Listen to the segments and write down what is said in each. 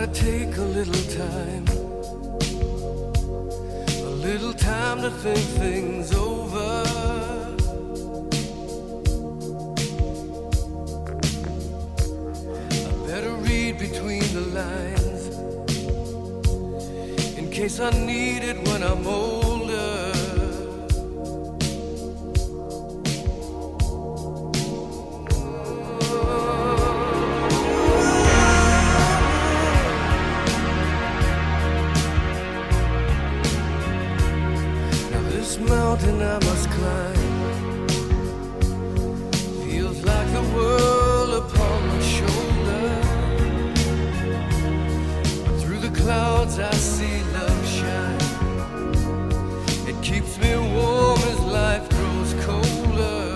gotta take a little time to think things over. I better read between the lines in case I need it when I'm older. This mountain I must climb feels like the world upon my shoulder. But through the clouds I see love shine. It keeps me warm as life grows colder.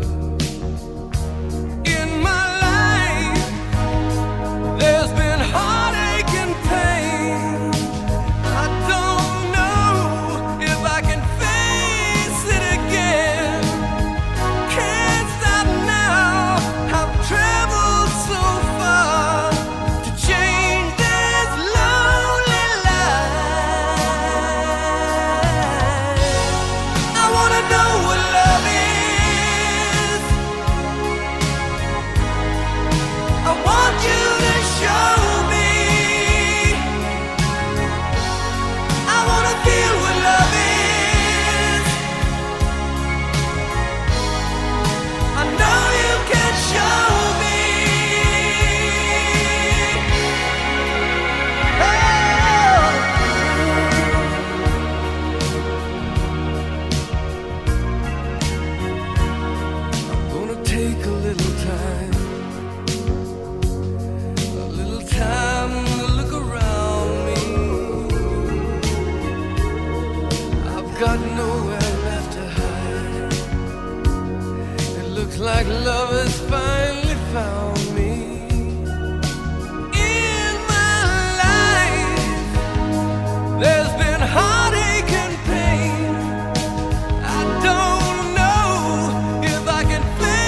In my life there's been heartache and pain. I don't know if I can take a little time to look around me. I've got nowhere left to hide. It looks like love has finally found me. In my life, there's been heartache and pain. I don't know if I can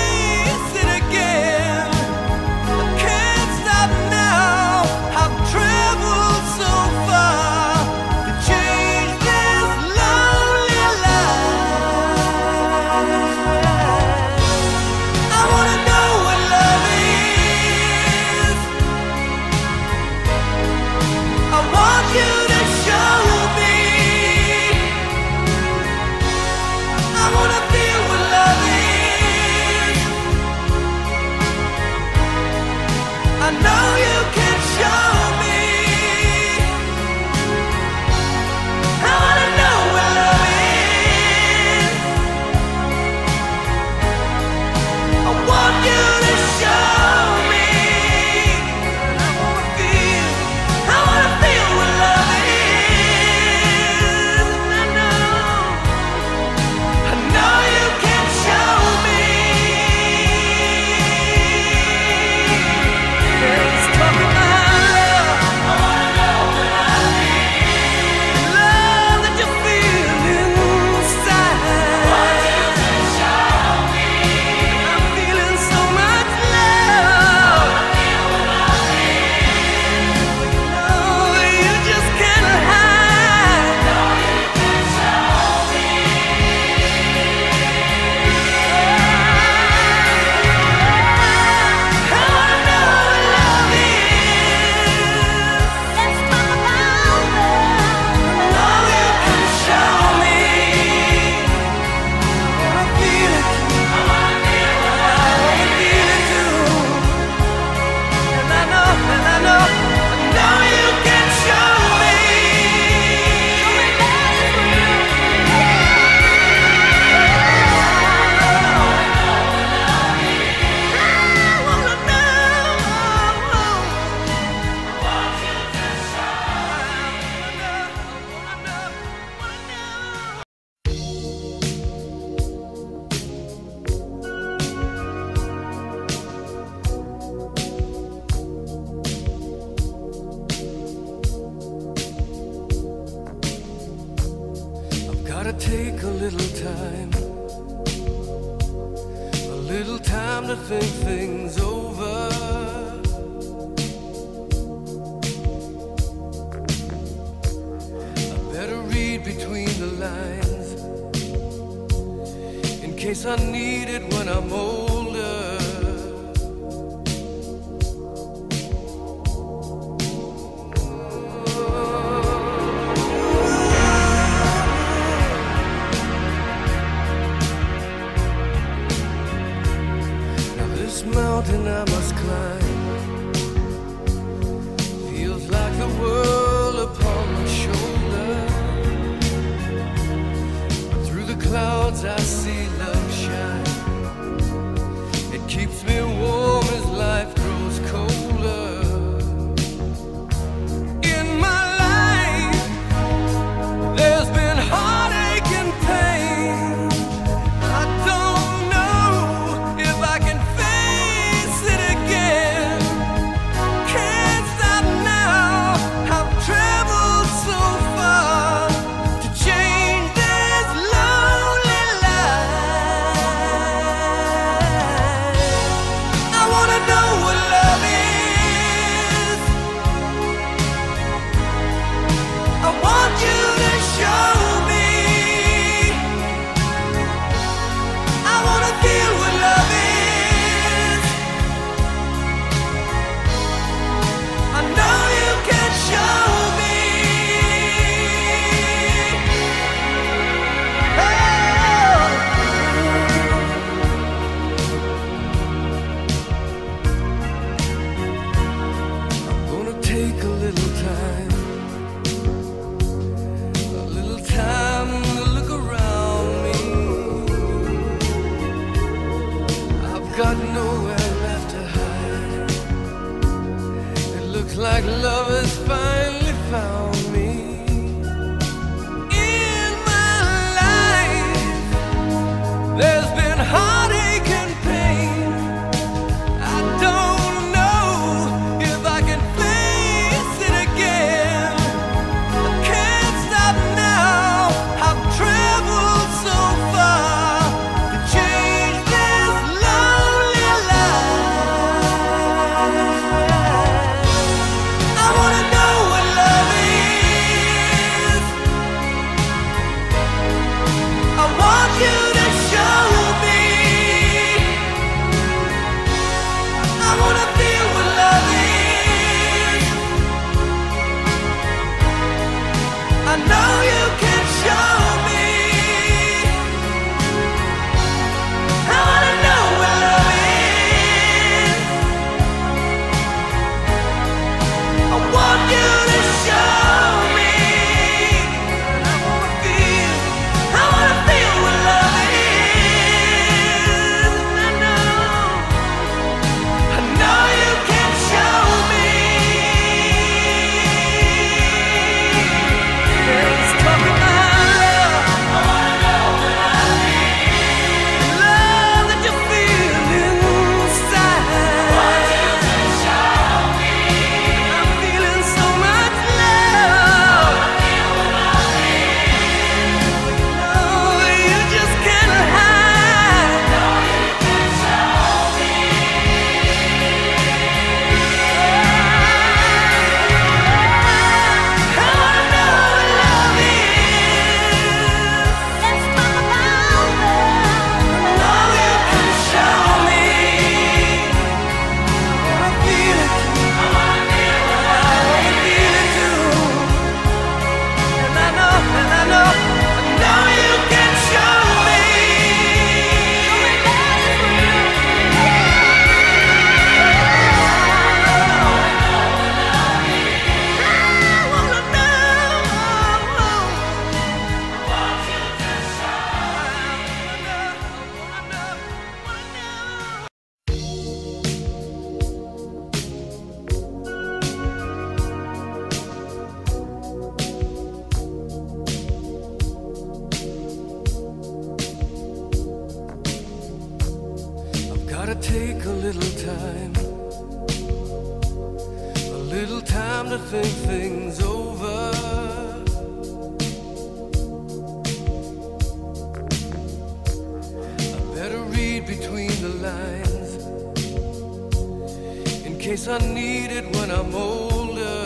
gotta take a little time to think things over. case I need it when I'm older. Now this mountain I must climb feels like the world upon my shoulder. But through the clouds I see love shine. It keeps me warm as life grows colder. In my life there's been heartache and pain. I don't know if I can face it again. Can't stop now, I've traveled so far to change this lonely life. I wanna know what love is. I want you to show me. I wanna feel what love is. I know you can show me. I'm gonna take a little time to look around me. I've got nowhere left to hide. It looks like love has finally found me. In my life there's been heartache and pain. I don't know if I can face it again. I can't stop now, I've traveled so far to change this lonely life. I wanna know what love is. I want you to show me. I wanna feel what love is. I know you can show me. I wanna know what love is. I want you to show me. I wanna feel what love is. I know you can show me. Let's talk about love. I wanna know what love is. Love that you feel inside. Want you to show me. I'm feeling so much love. I feel what love is. No, you just can't hide. No, you can show me. I wanna know what love is. Let's talk about love. I know you can show me. I wanna feel it. I wanna feel what love is. I wanna feel it too. And I know you can show me. I've gotta take a little time to think things over. I better read between the lines in case I need it when I'm older.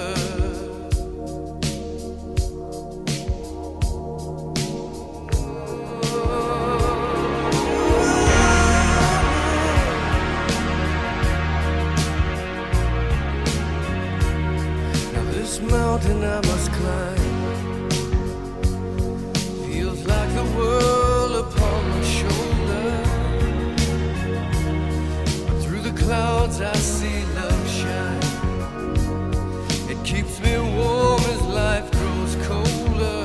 this mountain I must climb feels like the world upon my shoulder. Through the clouds I see love shine. It keeps me warm as life grows colder.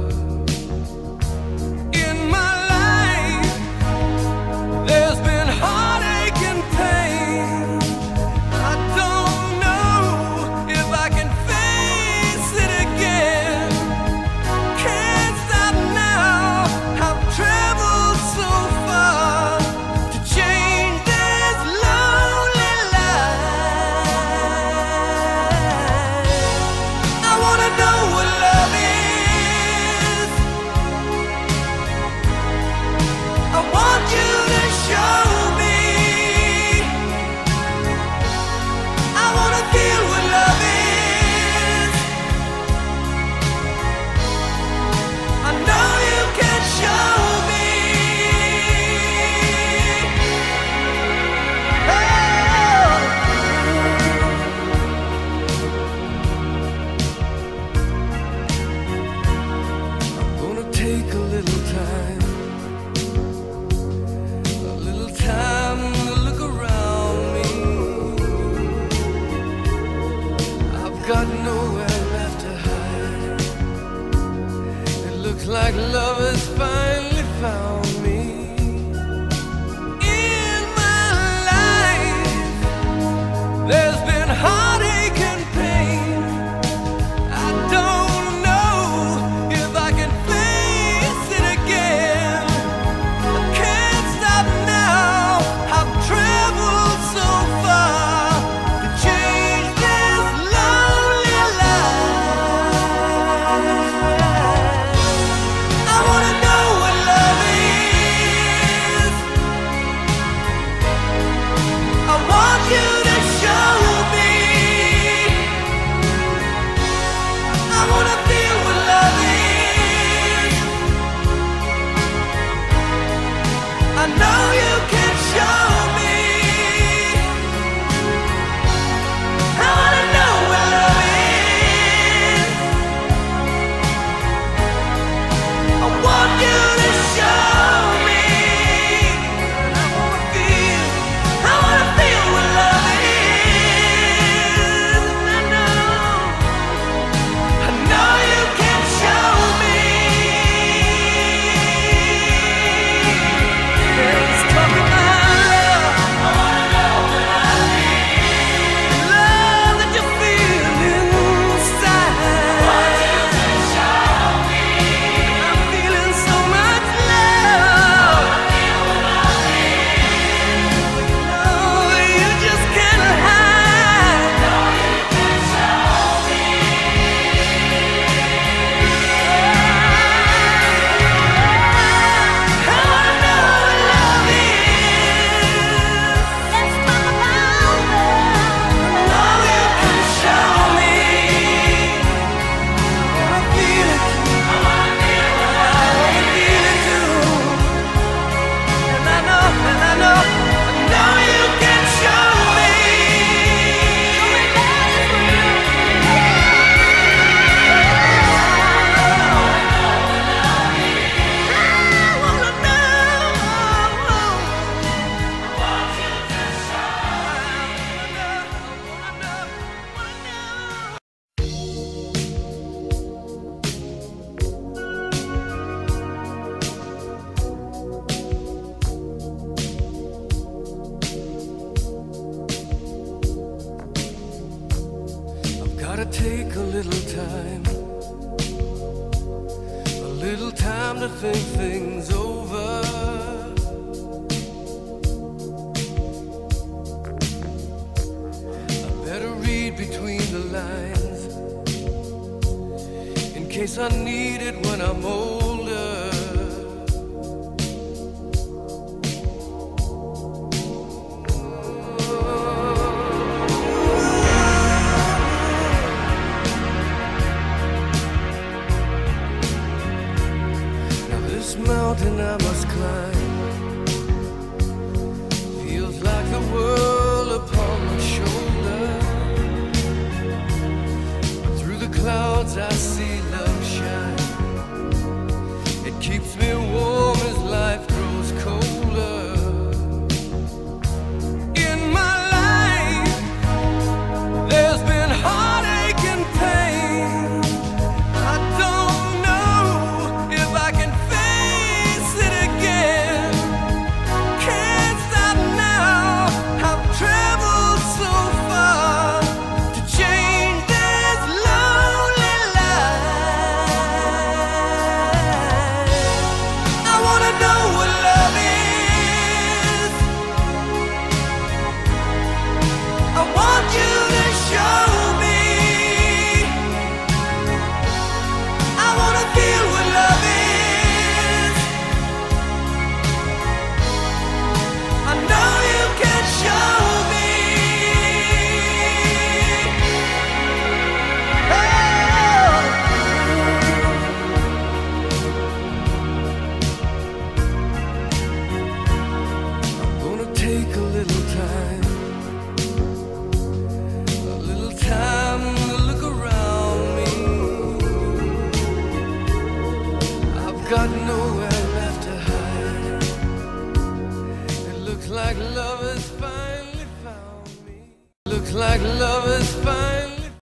In my life there's been heartache and pain. I don't know if I can face it again. Can't stop now. I've traveled so far to change this lonely life. I wanna know what love is. I want you to show me. I wanna feel what love is. I know you can show me. Oh. I'm gonna take a little time to look around me. I've got nowhere left to hide. It looks like love has finally found me. In my life there's been heartache and pain. I don't know if I can face it again. I can't stop now. I've traveled so far to change this lonely life. I wanna know what love is. I want you to show me. I wanna feel what love is. I know you can show me. I wanna know what love is. I want you to show me. I wanna feel what love is. I know you can show me. Let's talk about love. I wanna know what love is. Love that you feel inside. Want you to show me. I'm feeling so much love. I feel what love is. No, you just can't hide. No, you can show me. I wanna know what love is. Let's talk about love. No, you can show me. I wanna feel it. I wanna feel it too. And I know you can show me. I've gotta take a little time to think things over. I better read between the lines in case I need it when I'm older. This mountain I must climb feels like the world upon my shoulder. Through clouds I see love shine. It keeps me warm.